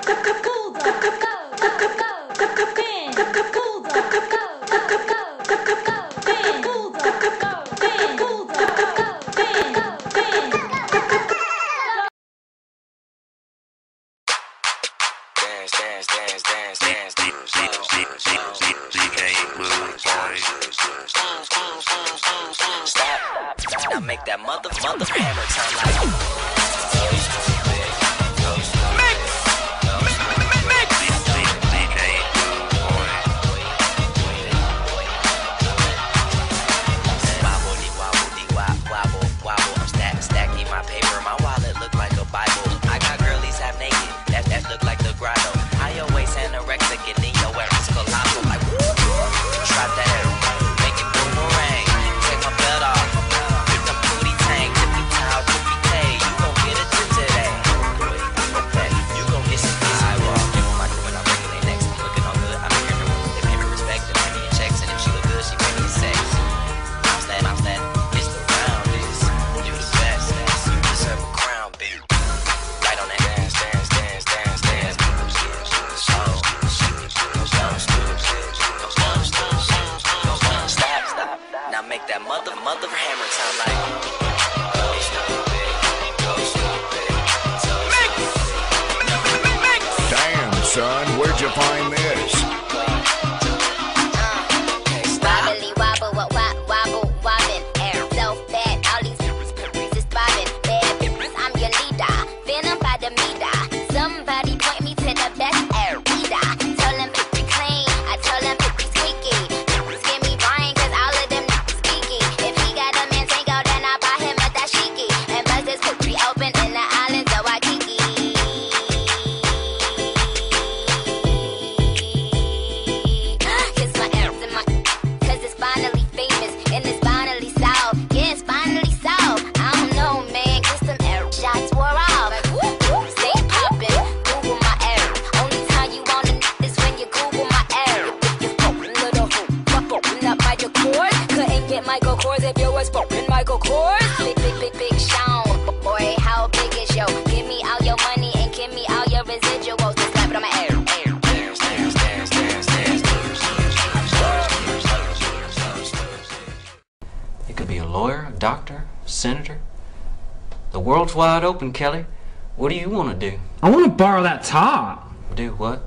Now make that mother hammer turn like. Stacking my paper, my wallet look like a Bible. I got girlies half naked, that look like the grotto. High your waist anorexic and then your ass is colossal. Like trap that arrow, make it boomerang. Take my belt off, with the booty tank, tippy towel, tippy tay. You gon' get a tip today. You gon' get some piece of walk. Give my crew and I'm breaking their necks. Looking all good, I'm here in the room. They pay me respect, they pay me in checks, and if she look good, she pay me in sex. I'm standing. It's the round, is you the best. You deserve a crown, baby. Right on that dance. Stop. Now make that mother hammer sound like. Damn, son, where'd you find this? Wobbly wobble, wobbin', air so bad, all these bitches is bobbin'. Bad bitches, I'm your leader, venom by the meter. Somebody point me to the best air leader. Tell them pick clean, I tell them pick squeaky. Give me brain, cause all of them niggas geeky. If he got a man tango, then I buy him a dashiki. And buzz his cookie open in the islands of Waikiki. Kiss my air, cause it's finally famous and it's finally solved. Yeah, it's finally solved. I don't know, man, cause some air shots wore off. Stay poppin', Google my air. Only time you wanna is when you Google my air. If you spoken little hoop, open up Michael Kors. Couldn't get Michael Kors if you was spoken Michael Kors. Big Sean, boy, how big is yo? Give me all your money and give me all your residuals. Just slap it on my air. You could be a lawyer, a doctor, a senator. The world's wide open, Kelly. What do you want to do? I want to borrow that top. Do what?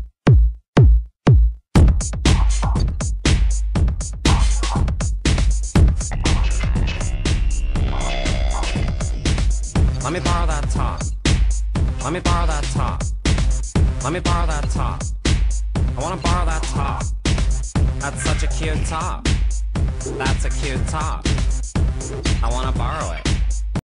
Let me borrow that top. Let me borrow that top. Let me borrow that top. I want to borrow that top. That's such a cute top. That's a cute top. I want to borrow it.